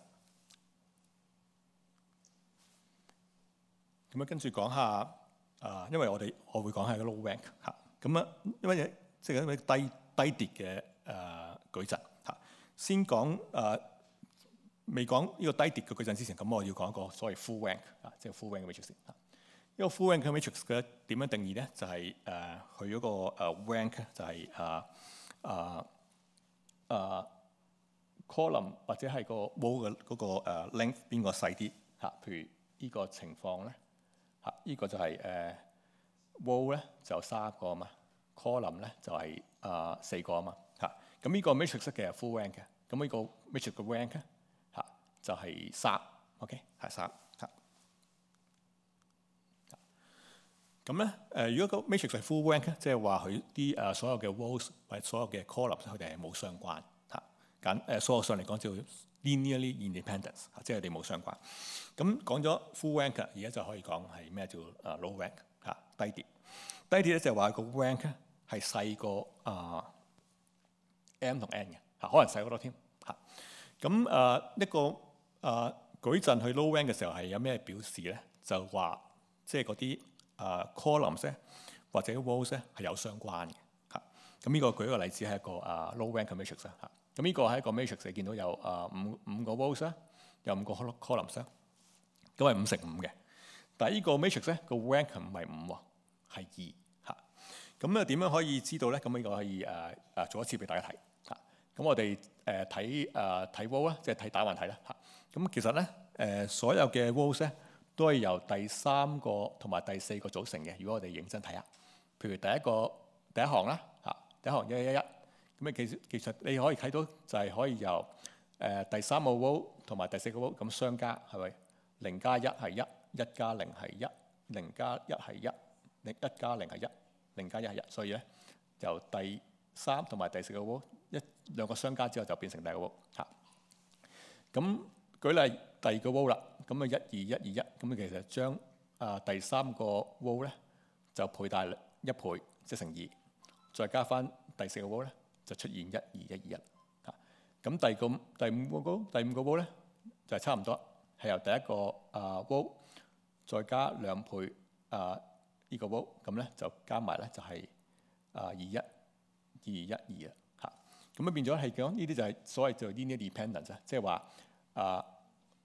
咁啊，跟住講下啊，因為我哋我會講係個 low rank 嚇。咁啊，因為即係因為低低跌嘅誒矩陣嚇。先講誒。未講呢個低跌嘅矩陣之前，咁我要講一個所謂 full rank 啊，即係 full rank 嘅 matrix 啊。呢個 full rank 嘅 matrix 嘅點樣定義咧？就係誒佢嗰個誒 rank 就係啊啊啊 column 或者係個 row 嘅嗰個誒 length 邊個細啲嚇？譬如呢個情況咧嚇，呢個就係誒 row 咧就三個啊嘛 ，column 咧就係啊四個啊嘛嚇。咁呢個 matrix 嘅係 full rank 嘅，咁呢個 matrix 嘅 rank 咧就係三 ，OK 係三嚇。咁咧誒，如果個 matrix 係 full rank 咧，即係話佢啲誒所有嘅 rows 或者所有嘅 columns 佢哋係冇相關嚇。簡誒數學上嚟講叫 linearly independent 嚇，即係佢哋冇相關。咁講咗 full rank，而家就可以講係咩叫誒 low rank 嚇，低跌。低跌咧就係話個 rank 咧係細過啊 m 同 n 嘅嚇，可能細好多添嚇。咁誒一個啊，矩陣去 low rank 嘅時候係有咩表示咧？就話即係嗰啲啊 columns 咧或者 rows 咧係有相關嘅嚇。咁呢個舉一個例子係一個啊 low rank 嘅 matrix 啦嚇。咁呢個係一個 matrix，你見到有啊五五個 rows 啦，有五個 columns 啦，咁係五乘五嘅。但係呢個 matrix 咧個 rank 唔係五喎，係二嚇。咁啊點樣可以知道咧？咁呢個可以誒誒做一次俾大家睇嚇。咁我哋誒睇誒睇 row 啦，即係睇打橫睇啦嚇。咁其實咧，誒、呃、所有嘅 rows 咧都係由第三個同埋第四個組成嘅。如果我哋認真睇下，譬如第一個第一行啦，嚇第一行一一一一，咁你其實其實你可以睇到就係可以由誒、呃、第三個 row 同埋第四個 row 咁相加，係咪？零加一係一，一加零係一，零加一係一，零一加零係一，零加一係一。所以咧，由第三同埋第四個 row 一兩個相加之後就變成第二個 row 嚇。咁舉例第二個 row 啦，咁啊一二一二一，咁其實將啊第三個 row 咧就倍大一倍，即乘二，再加翻第四個 row 咧就出現一二一二一嚇。咁第個第五個 row 第五個 row 咧就係差唔多，係由第一個啊 row 再加兩倍啊呢個 row，咁咧就加埋咧就係啊二一二一二啦嚇。咁啊變咗係講呢啲就係所謂叫 linear dependence啊，即係話啊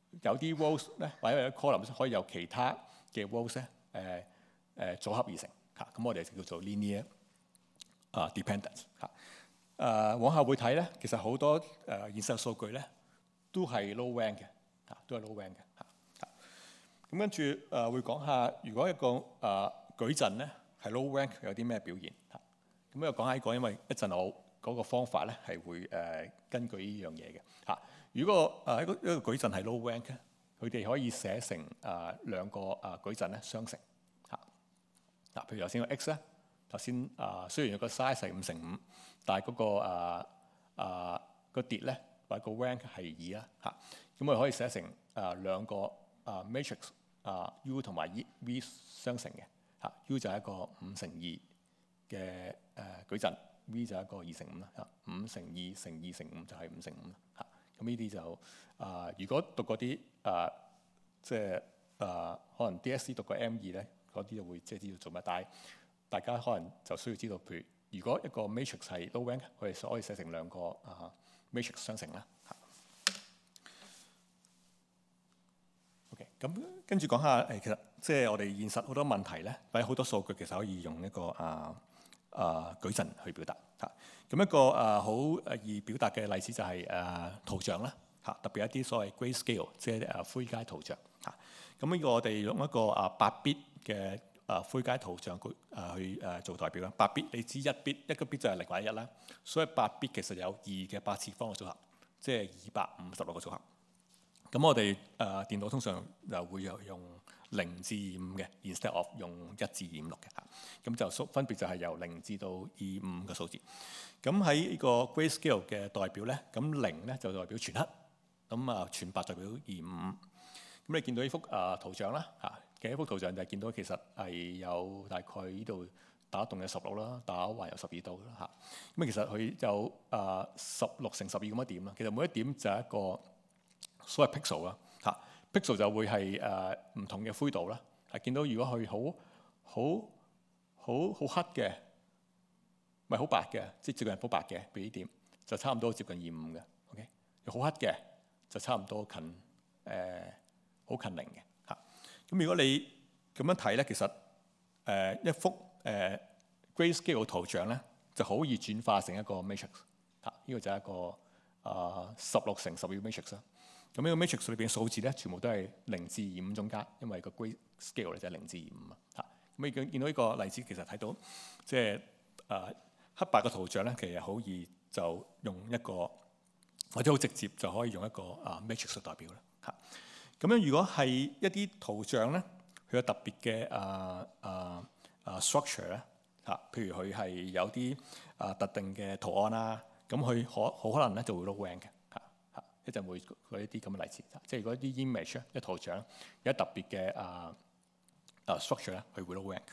有啲 rows 咧，或者有啲 columns 可以由其他嘅 rows 咧誒誒組合而成嚇。咁我哋就叫做 linear 啊 dependence 嚇。誒往後會睇咧，其實好多誒、呃、現實數據咧都係 low rank 嘅嚇，都係 low rank 嘅嚇。咁跟住誒會講下，如果一個誒、呃、矩陣咧係 low rank 有啲咩表現嚇。咁又講下呢個，因為一陣我嗰個方法咧係會誒、呃、根據呢樣嘢嘅嚇。如果誒一個一個矩陣係 low rank 咧，佢哋可以寫成誒、呃、兩個誒矩陣咧相乘嚇。嗱，譬如頭先個 x 咧，頭先誒雖然有個 size 係五乘五，但係嗰、那個誒誒、呃呃、個疊咧或者個 rank 係二啦嚇。咁我哋可以寫成誒、呃、兩個誒 matrix 誒、呃、u 同埋 v 相乘嘅嚇。u 就係一個五乘二嘅誒矩陣 ，v 就係一個二乘五啦嚇。五乘二乘二乘五就係五乘五啦嚇。咁呢啲就啊、呃，如果讀嗰啲啊，即係啊，可能 D S C 讀過 M 二咧，嗰啲就會即係知道做乜。但係大家可能就需要知道，譬如如果一個 matrix 係 low rank，佢哋可以寫成兩個啊 matrix 相乘啦嚇。OK，咁跟住講下誒，其實即係我哋現實好多問題咧，或者好多數據其實可以用一個啊啊矩陣去表達嚇。咁一個誒好誒易表達嘅例子就係、是、誒、啊、圖像啦嚇，特別一啲所謂 grayscale，即係誒灰階圖像嚇。咁呢個我哋用一個啊八 bit 嘅誒灰階圖像誒去誒做代表啦。八 bit 你知一 bit 一個 bit 就係零或者一啦，所以八 bit 其實有二嘅八次方嘅組合，即係二百五十六個組合。咁我哋誒、呃、電腦通常就會有用零至二五嘅 ，instead of 用一至二五六嘅嚇。咁就分別就係由零至到二五嘅數字。咁喺呢個 grayscale 嘅代表咧，咁零咧就代表全黑，咁啊全白代表二五。咁你見到呢幅啊圖像啦嚇嘅一幅圖像就係見到其實係有大概呢度打洞有十六啦，打橫有十二度啦嚇。咁其實佢有啊十六乘十二咁一點啦。其實每一點就係一個所謂 pixel 啦嚇 ，pixel 就會係誒唔同嘅灰度啦。係見到如果佢好好好好黑嘅，唔係好白嘅，即係接近好白嘅，譬如呢點就差唔多接近二五嘅。OK，好黑嘅就差唔多近誒好、呃、近零嘅嚇。咁如果你咁樣睇咧，其實誒、呃、一幅誒、呃、grayscale 圖像咧就好易轉化成一個 matrix 嚇。呢、這個就係一個啊十六乘十二 matrix 啦。咁呢個 matrix 裏邊嘅數字咧，全部都係零至二五中間，因為個 grayscale 咧就係零至二五啊嚇。咁你見見到呢個例子，其實睇到即係誒、呃、黑白嘅圖像咧，其實好易就用一個或者好直接就可以用一個啊 matrix 嚟代表啦嚇。咁樣如果係一啲圖像咧，佢有特別嘅啊啊啊 structure 咧嚇，譬如佢係有啲啊特定嘅圖案啦，咁佢可好可能咧就會 low rank 嘅。一陣會舉一啲咁嘅例子，即係如果啲 image 咧，一圖像有特別嘅啊啊 structure 咧，佢會 low rank。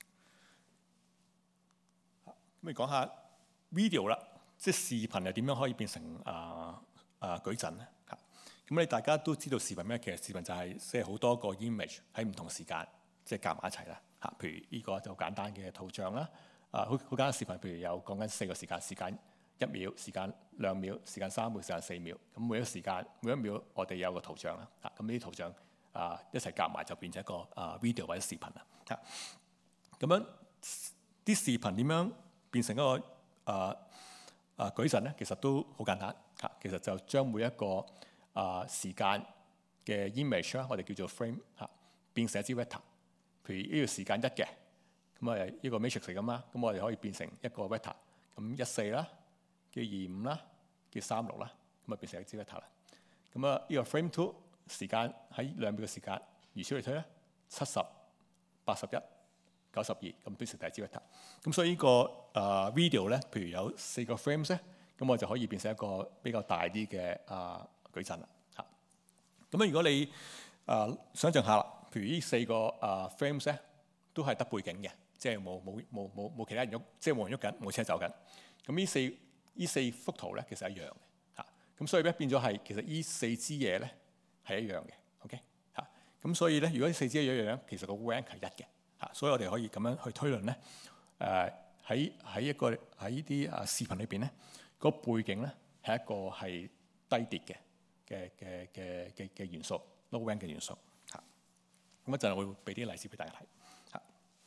咁你講下 video 啦，即係視頻又點樣可以變成啊啊矩陣咧？嚇，咁你大家都知道視頻咩？其實視頻就係即係好多個 image 喺唔同時間即係夾埋一齊啦。嚇，譬如呢個就簡單嘅圖像啦，啊好好簡單視頻，譬如有講緊四個時間時間。一秒時間、兩秒時間、三秒時間、四秒，咁每一個時間每一秒我哋有個圖像啦，嚇，咁呢啲圖像啊一齊夾埋就變成一個啊 video 或者視頻啦，嚇。咁樣啲視頻點樣變成一個啊啊矩陣咧？其實都好簡單嚇，其實就將每一個啊時間嘅 image 啦，我哋叫做 frame 嚇，變成一支 vector。譬如呢個時間一嘅，咁啊呢個 matrix 嚟㗎嘛，咁我哋可以變成一個 vector，咁一四啦。叫二五啦，叫三六啦，咁啊變成一支 vector啦。咁啊呢個 frame two 時間喺兩秒嘅時間，如此類推咧，七十、八十一、九十二，咁變成第二支 vector。咁所以呢個誒 video 咧，譬如有四個 frames 咧，咁我就可以變成一個比較大啲嘅啊矩陣啦。嚇，咁啊如果你誒想像下啦，譬如呢四個啊 frames 咧，都係得背景嘅，即係冇冇冇冇冇其他人喐，即係冇人喐緊，冇車走緊。咁呢四呢四幅圖咧，其實一樣嘅嚇，咁所以咧變咗係其實呢四支嘢咧係一樣嘅 ，OK 嚇，咁所以咧如果呢四支嘢一樣咧，其實個 rank 係一嘅嚇，所以我哋可以咁樣去推論咧，誒喺喺一個喺呢啲啊視頻裏邊咧，個背景咧係一個係低跌嘅嘅嘅嘅嘅嘅元素 low rank 嘅元素嚇。咁一陣會俾啲例子俾大家睇嚇。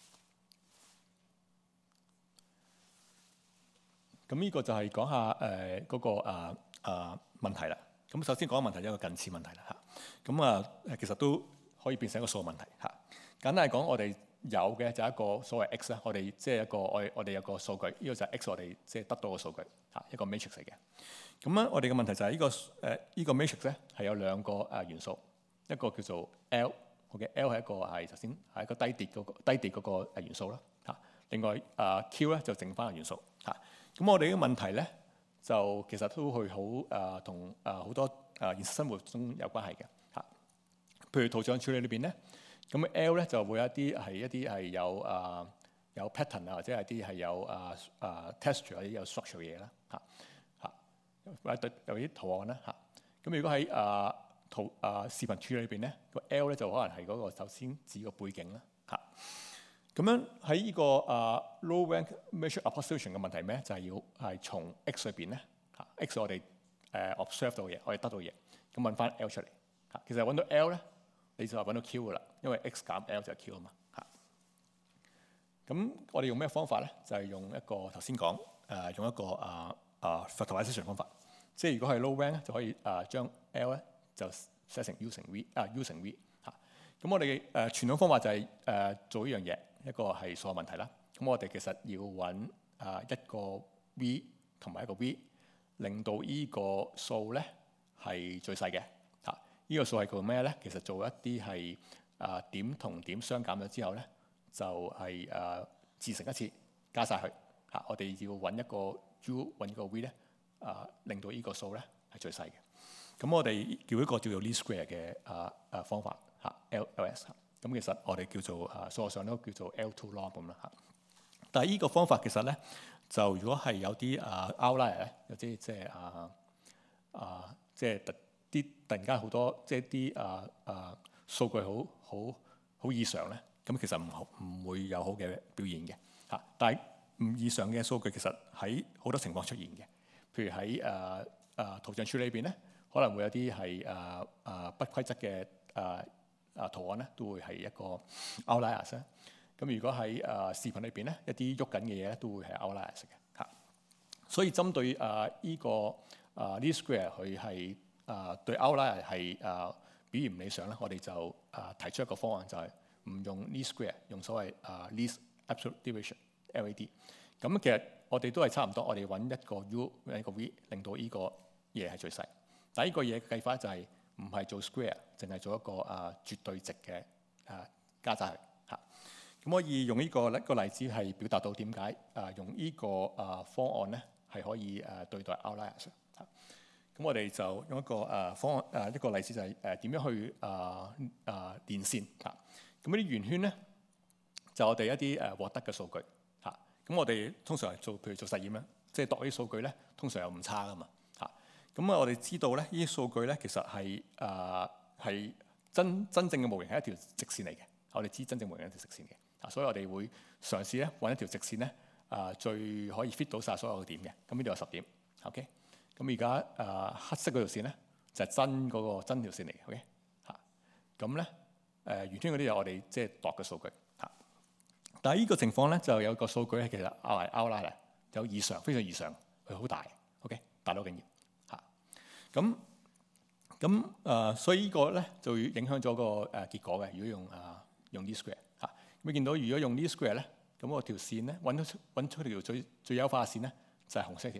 咁呢個就係講下誒嗰、呃那個啊啊問題啦。咁首先講個問題就係一個近似問題啦嚇。咁啊其實都可以變成一個數學問題嚇。簡單嚟講，我哋有嘅就係一個所謂 x 啦，我哋即係一個我我哋有個數據，呢、這個就係 x 我哋即係得到嘅數據嚇，一個 matrix 嚟嘅。咁咧我哋嘅問題就係呢、這個誒呢、這個 matrix 咧係有兩個誒元素，一個叫做 L， 好嘅 L 係一個係頭先係一個低跌嗰、那個低跌嗰個誒元素啦嚇。另外啊 Q 咧就剩翻個元素嚇。咁我哋嘅問題咧就其實都會好誒同誒好多誒現實生活中有關係嘅嚇。譬如圖像處理裏邊咧。咁 L 咧就會有一啲係一啲係有啊有 pattern 啊，或者係啲係有啊啊 texture 或者有 structure 嘅嘢啦嚇嚇，或者有啲圖案啦嚇。咁如果喺啊圖啊視頻處理裏邊咧，個 L 咧就可能係嗰個首先指個背景啦嚇。咁樣喺呢個啊 low rank measure approximation 嘅問題咩？就係要係從 X 裏邊咧嚇 X 我哋誒 observe 到嘢，我哋得到嘢，咁揾翻 L 出嚟嚇。其實揾到 L 咧。你就話揾到 Q 噶啦，因為 x 減 L 就係 Q 啊嘛嚇。咁我哋用咩方法咧？就係、是、用一個頭先講誒用一個啊啊 factorization 方法。即係如果係 low rank 咧，就可以啊將 L 咧就寫成 U 乘 V 啊 U 乘 V 嚇。咁我哋誒傳統方法就係、是、誒、呃、做呢樣嘢，一個係數學問題啦。咁我哋其實要揾啊一個 V 同埋一個 V， 令到依個數咧係最細嘅。呢個數係做咩咧？其實做一啲係啊點同點相減咗之後咧，就係、是、誒、呃、自成一次加晒佢嚇。我哋要揾一個 U 揾一個 V 咧啊，令到呢個數咧係最細嘅。咁我哋叫一個叫做 least square 嘅啊啊方法嚇 L L S。咁其實我哋叫做啊數學上都叫做 L two norm 咁啦嚇。但係呢個方法其實咧，就如果係有啲啊 outlier 咧，有啲即係啊啊即係特。啲突然間好多即係啲啊啊數據好好好異常咧，咁其實唔好唔會有好嘅表現嘅嚇。但係唔異常嘅數據其實喺好多情況出現嘅，譬如喺誒誒圖像處理裏邊咧，可能會有啲係誒誒不規則嘅誒誒圖案咧，都會係一個 outliers 咧。咁如果喺誒、呃、視頻裏邊咧，一啲喐緊嘅嘢咧，都會係 outliers 嘅嚇。所以針對誒依、呃這個誒 least square 佢係。啊、呃，對 outlier 係啊表現唔理想咧，我哋就啊、呃、提出一個方案，就係、是、唔用 least square，用所謂啊、呃、least absolute deviation L A D。咁其實我哋都係差唔多，我哋揾一個 U 揾一個 V， 令到呢個嘢係最細。但係呢個嘢計法就係唔係做 square，淨係做一個啊、呃、絕對值嘅啊加晒嚇。咁可以用呢、這個一、這個例子係表達到點解啊用呢個啊方案咧係可以誒、呃、對待 outliers。咁我哋就用一個誒方案誒一個例子就係誒點樣去誒誒、呃呃、連線嚇。咁啲圓圈咧就我哋一啲誒獲得嘅數據嚇。咁我哋通常係做譬如做實驗咧，即係度啲數據咧，通常有誤差噶嘛嚇。咁啊我哋知道咧呢啲數據咧其實係誒係真真正嘅模型係一條直線嚟嘅。我哋知真正模型係一條直線嘅啊，所以我哋會嘗試咧揾一條直線咧啊最可以 fit 到晒所有嘅點嘅。咁呢度有十點 ，OK。咁而家誒黑色嗰條線咧就係、是、真嗰、那個真條線嚟嘅 ，OK 嚇。咁咧誒圓圈嗰啲就我哋即係度嘅數據嚇。但係呢個情況咧就有個數據係其實 out outlier 有異常，非常異常，佢好大 ，OK 大到緊要嚇。咁咁誒，所以呢個咧就影響咗個誒結果嘅。如果用誒、呃、用 least square 嚇，咁你見到如果用 least square 咧，咁個條線咧揾到揾出條最最優化嘅線咧就係、是、紅色條。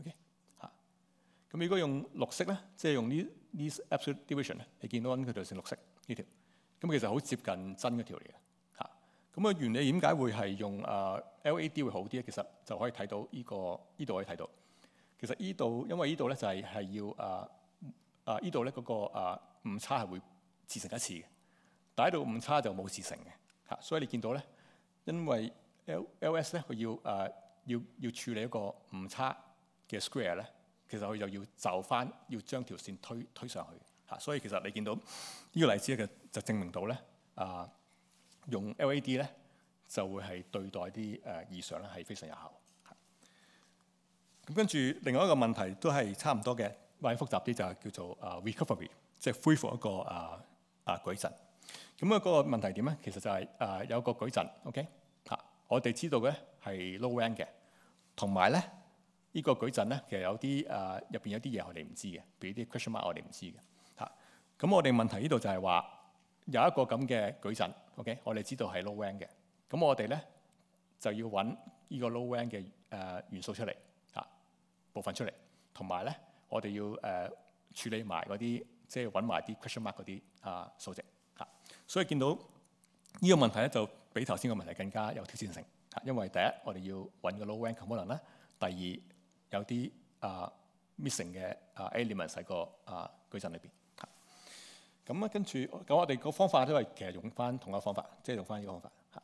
咁如果用綠色咧，即係用呢呢 absolute division 咧，你見到揾佢條線綠色呢條，咁其實好接近真嗰條嚟嘅嚇。咁啊原理點解會係用啊 L A D 會好啲咧？其實就可以睇到呢、這個呢度可以睇到，其實呢度因為呢度咧就係、是、係要啊啊呢度咧嗰個啊誤差係會自成一次嘅，但係呢度誤差就冇自成嘅嚇。所以你見到咧，因為 L L S 咧佢要啊要要處理一個誤差嘅 square 咧。其實佢就要就翻，要將條線推推上去嚇，所以其實你見到呢個例子咧，就證明到咧啊，用 L A D 咧就會係對待啲誒異常咧係非常有效。咁跟住另外一個問題都係差唔多嘅， 或者複雜啲就係叫做啊 recovery， 即係恢復一個啊啊矩陣。咁啊嗰個問題點咧？其實就係、是、啊有個矩陣 ，OK 嚇，我哋知道嘅係 low rank 嘅，同埋咧呢、這個矩陣咧其實有啲啊入邊有啲嘢我哋唔知嘅，譬如啲 question mark 我哋唔知嘅嚇。咁我哋問題呢度就係話有一個咁嘅矩陣 ，OK， 我哋知道係 low rank 嘅，咁我哋咧就要揾呢個 low rank 嘅誒元素出嚟嚇部分出嚟，同埋咧我哋要誒、呃、處理埋嗰啲即係揾埋啲 question mark 嗰啲啊數值嚇。所以見到呢個問題咧就比頭先個問題更加有挑戰性嚇，因為第一我哋要揾個 low rank component 啦，第二有啲啊 missing 嘅啊 element 喺個啊矩陣裏邊。咁啊，跟住咁我哋個方法都係其實用翻同一個方法，即係用翻呢個方法嚇。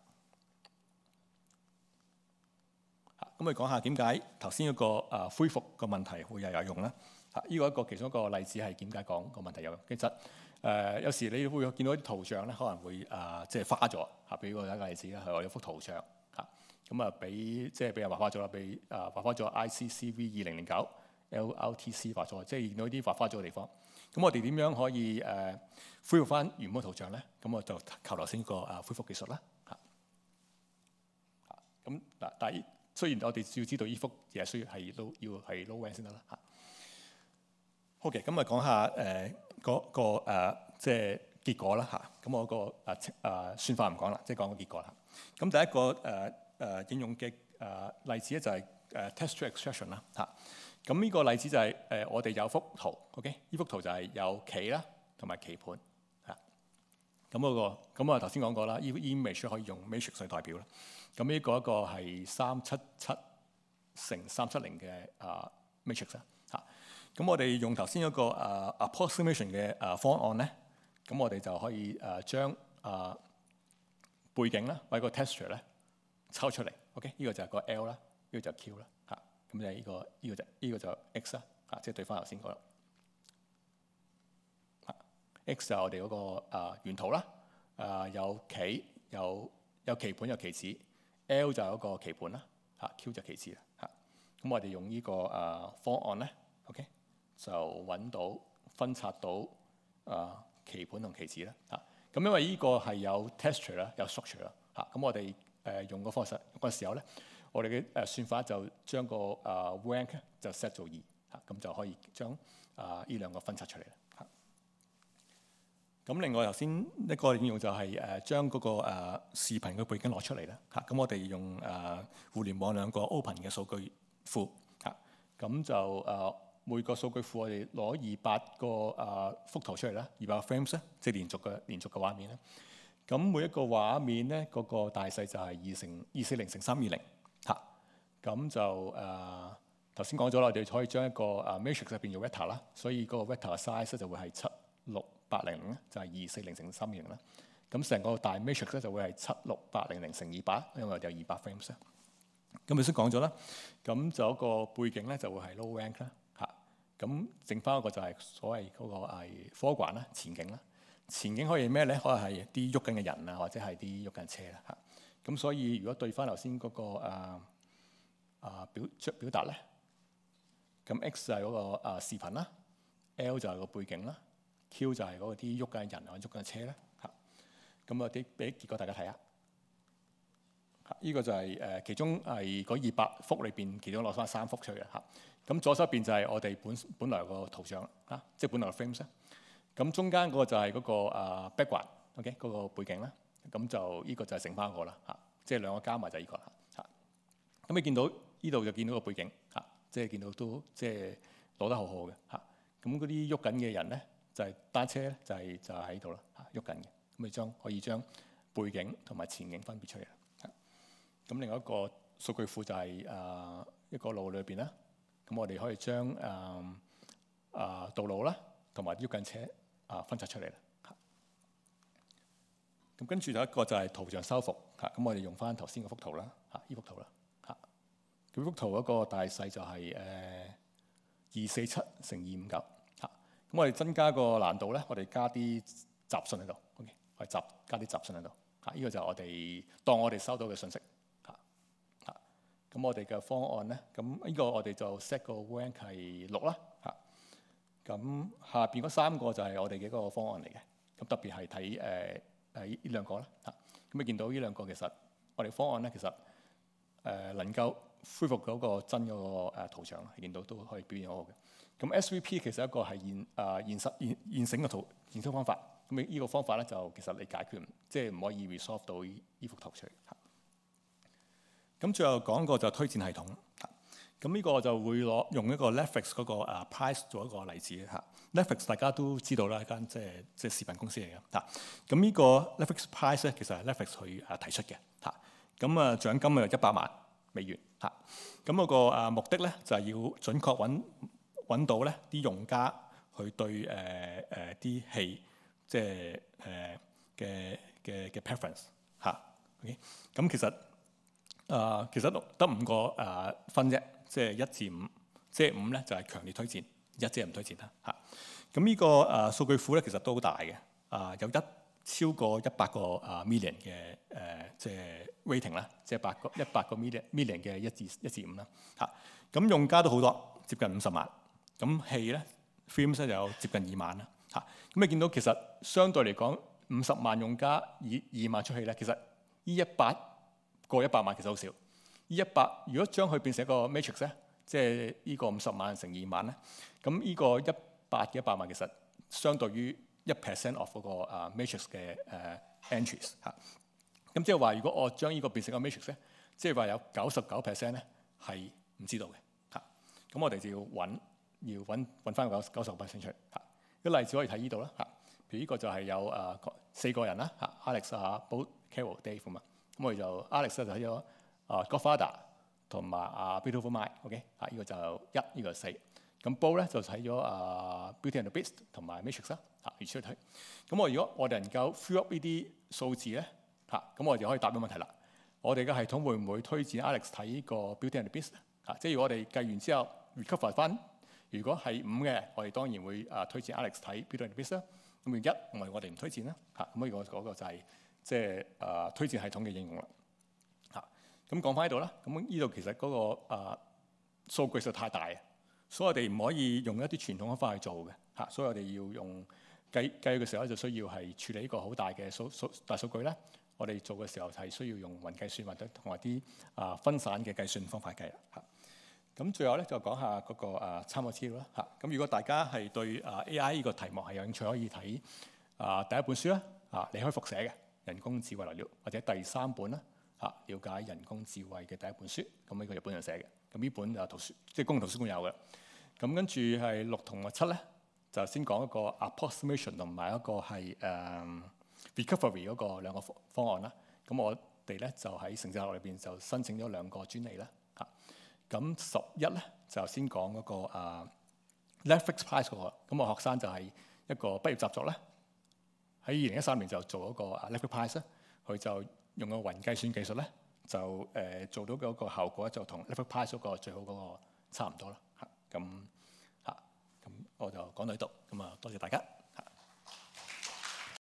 嚇，咁我哋講下點解頭先嗰個啊恢復個問題會又有用咧？嚇，呢個一個其中一個例子係點解講個問題有用？其實誒、呃、有時你會見到啲圖像咧，可能會啊即係花咗嚇。俾個一個例子啦，係我有幅圖像嚇，咁啊俾即係俾人畫花咗啦，俾啊畫花咗 I C C V 二零零九 L R T C 畫咗，即係見到啲畫花咗嘅地方。咁我哋點樣可以誒、呃、恢復翻原本圖像咧？咁我就求頭先個啊恢復技術啦嚇。咁嗱，但係雖然我哋要知道依幅嘢需要係 low 要係 low rank 先得啦嚇。好嘅，咁啊講下誒嗰個誒即係結果啦嚇。咁我個誒誒算法唔講啦，即係講個結果啦。咁第一個誒誒、呃、應用嘅誒例子咧就係誒 texture extraction 啦嚇。咁呢個例子就係、是、誒、呃、我哋有幅圖 ，OK？ 呢幅圖就係有棋啦同埋棋盤嚇。咁嗰、那個咁啊頭先講過啦，呢個 image 可以用 matrix 去代表啦。咁呢個一個係三七七乘三七零嘅啊 matrix 啊嚇。咁我哋用頭先嗰個誒、uh, approximation 嘅誒方案咧，咁我哋就可以誒將誒背景啦或者個 texture 咧抽出嚟 ，OK？ 呢個就係個 L 啦，呢個就係 Q 啦嚇。咁就係呢個呢個就呢個就 X 啦嚇，即係對翻頭先嗰個嚇。X 就係我哋嗰個誒原圖啦，誒有棋有有棋盤有棋子 ，L 就係嗰個棋盤啦嚇 ，Q 就棋子啦嚇。咁我哋用呢個誒方案咧 ，OK？就揾到分拆到啊棋盤同棋子啦嚇。咁因為呢個係有 texture 啦，有 structure 啦嚇。咁我哋誒用個方式嗰個時候咧，我哋嘅誒算法就將個啊 rank 就 set 做二嚇，咁就可以將啊呢兩個分拆出嚟啦嚇。咁另外頭先一個應用就係誒將嗰個誒視頻嘅背景攞出嚟啦嚇。咁我哋用誒互聯網兩個 open 嘅數據庫嚇，咁就誒。每個數據庫我哋攞二百個啊幅圖出嚟啦，二百個 frames 咧，即係連續嘅連續嘅畫面咧。咁每一個畫面咧，嗰、那個大細就係二乘二四零乘三二零嚇。咁就誒頭先講咗啦，我哋可以將一個啊 matrix 入邊做 vector 啦，所以嗰個 vector size 就會係七六八零零咧，就係二四零乘三二零啦。咁成個大 matrix 咧就會係七六八零零乘二百，因為有二百 frames 咧。咁頭先講咗啦，咁就一個背景咧就會係 low rank 啦。咁剩翻一個就係所謂嗰個係 foreground 啦，前景啦。前景可以咩咧？可能係啲喐緊嘅人啊，或者係啲喐緊車啦嚇。咁所以如果對翻頭先嗰個啊啊表表達咧，咁 X 就係嗰個啊視頻啦 ，L 就係個背景啦 ，Q 就係嗰個啲喐緊嘅人或者喐緊嘅車咧嚇。咁啊啲俾結果大家睇下。呢個就係誒其中係嗰二百幅裏邊，其中攞翻三幅出嚟嚇。咁左手邊就係我哋本本來個圖像嚇，即係本來個 frames 咧。咁中間嗰個就係嗰個啊 background，OK 嗰個背景啦。咁就呢個就係剩翻一個啦嚇，即係兩個加埋就係呢個啦嚇。咁你見到呢度就見到個背景嚇，即係見到都即係攞得好好嘅嚇。咁嗰啲喐緊嘅人咧，就係單車咧，就係就係喺度啦嚇，喐緊嘅。咁你將可以將背景同埋前景分別出嚟。咁另外一個數據庫就係、是、誒、呃、一個路裏邊啦，咁我哋可以將誒誒道路啦同埋喐緊車啊、呃、分拆出嚟啦。咁跟住有一個就係圖像修復嚇，咁我哋用翻頭先嗰幅圖啦嚇，呢幅圖啦嚇。咁幅圖嗰個大細就係誒二四七乘二五九嚇。咁我哋增加個難度咧，我哋加啲雜訊喺度 ，OK， 我哋雜加啲雜訊喺度嚇。呢、這個就係我哋當我哋收到嘅信息。咁我哋嘅方案咧，咁呢個我哋就 set 個 rank 係六啦嚇。 咁下邊嗰三個就係我哋嘅一個方案嚟嘅。咁特別係睇誒誒呢兩個啦嚇。咁你見到呢兩個其實我哋方案咧，其實誒、呃、能夠恢復嗰個真嗰個誒圖像，你見到都可以表現好好嘅。咁 S V P 其實一個係現啊、呃、現實現現成嘅圖現圖方法。咁你呢個方法咧就其實你解決唔即係唔可以 resolve 到呢幅圖出嚟嚇。咁最後講個就推薦系統。咁呢個就會攞用一個 Netflix 嗰個誒 Price 做一個例子嚇。Netflix 大家都知道啦，一間即係即係視頻公司嚟嘅嚇。咁呢個 Netflix Price 咧，其實係 Netflix 去誒提出嘅嚇。咁啊獎金啊一百萬美元嚇。咁嗰個誒目的咧就係要準確揾揾到咧啲用家去對誒誒啲戲即係誒嘅嘅嘅 preference 嚇。OK，咁其實誒、呃、其實得五個誒、呃、分啫。即係一至五，即係五咧就係強烈推薦，一即係唔推薦啦嚇。咁呢個誒數據庫咧其實都好大嘅，啊有一超過一百個啊 million 嘅誒即係 rating 啦，即係百個一百個 million million 嘅一至一至五啦嚇。咁用家都好多，接近五十萬。咁戲咧 films 咧就有接近二萬啦嚇。咁你見到其實相對嚟講，五十萬用家以二萬出戲咧，其實呢一百個一百萬其實好少。呢一百如果將佢變成一個 matrix 咧，即係呢個五十萬乘二萬咧，咁呢個一百嘅一百萬其實相對於一 percent of 嗰個啊 matrix 嘅誒 entries 嚇。咁即係話，如果我將呢個變成個 matrix 咧，即係話有九十九 percent 咧係唔知道嘅嚇。咁我哋就要揾要揾揾翻個九十九 percent 出嚟嚇。啲例子可以睇呢度啦嚇。譬如呢個就係有誒四個人啦嚇 ，Alex 啊、Bo、Carol、Dave 啊嘛。咁我哋就 Alex 咧就睇咗。啊、uh,，Godfather 同埋啊、uh, Beautiful Mind，OK，、okay? 啊，呢、這個就一，呢、這個四。咁 Bo 咧就睇咗啊 Beauty and the Beast 同埋 Matrix 啦，啊，列出去睇。咁我如果我哋能夠 fill up 呢啲數字咧，嚇、啊，咁我哋就可以答到問題啦。我哋嘅系統會唔會推薦 Alex 睇呢個 Beauty and the Beast 啊？即係如果我哋計完之後 recover 翻，如果係五嘅，我哋當然會啊推薦 Alex 睇 Beauty and the Beast 啦。咁如一，我我哋唔推薦啦，嚇、啊。咁呢個嗰個就係即係啊推薦系統嘅應用啦。咁講翻喺度啦，咁呢度其實嗰、那個啊數據實在太大啊，所以我哋唔可以用一啲傳統方法去做嘅嚇，所以我哋要用計計嘅時候咧，就需要係處理一個好大嘅數數大數據咧。我哋做嘅時候係需要用雲計算或者同埋啲啊分散嘅計算方法計啦嚇。咁最後咧就講下嗰個啊參考資料啦嚇。咁如果大家係對啊 A I 呢個題目係有興趣，可以睇啊第一本書啦啊，李開復寫嘅人工智慧來了，或者第三本啦。啊，了解人工智慧嘅第一本書，咁呢個日本人寫嘅，咁呢本就圖書即係公共圖書館有嘅。咁跟住係六同埋七咧，就先講一個 approximation 同埋一個係誒、um, recovery 嗰個兩個方案啦。咁我哋咧就喺成績學裏邊就申請咗兩個專利啦。嚇，咁十一咧就先講嗰、那個啊、uh, Netflix Prize 嗰、那個，咁我學生就係一個畢業習作咧，喺二零一三年就做嗰個 Netflix Prize 咧，佢就用個雲計算技術咧，就誒、呃、做到嗰個效果就同 Netflix Prize 嗰個最好嗰個差唔多啦嚇。咁嚇咁我就講到呢度，咁啊多謝大家。